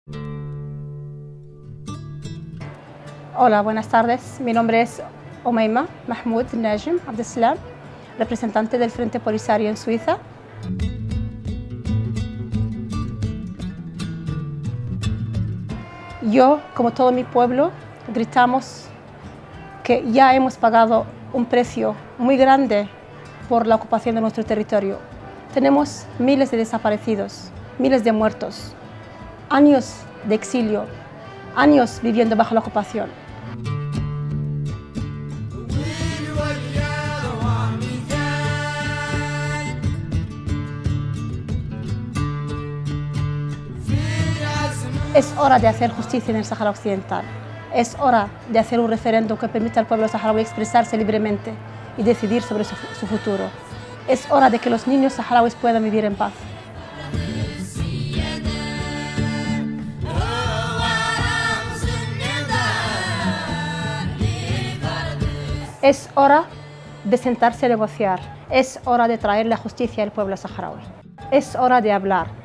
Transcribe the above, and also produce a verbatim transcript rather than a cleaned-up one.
Hola, buenas tardes. Mi nombre es Omeima Mahmoud Najm Abdeslam, representante del Frente Polisario en Suiza. Yo, como todo mi pueblo, gritamos que ya hemos pagado un precio muy grande por la ocupación de nuestro territorio. Tenemos miles de desaparecidos, miles de muertos, años de exilio, años viviendo bajo la ocupación. Es hora de hacer justicia en el Sáhara Occidental. Es hora de hacer un referéndum que permita al pueblo saharaui expresarse libremente y decidir sobre su, su futuro. Es hora de que los niños saharauis puedan vivir en paz. Es hora de sentarse a negociar. Es hora de traer la justicia al pueblo saharaui. Es hora de hablar.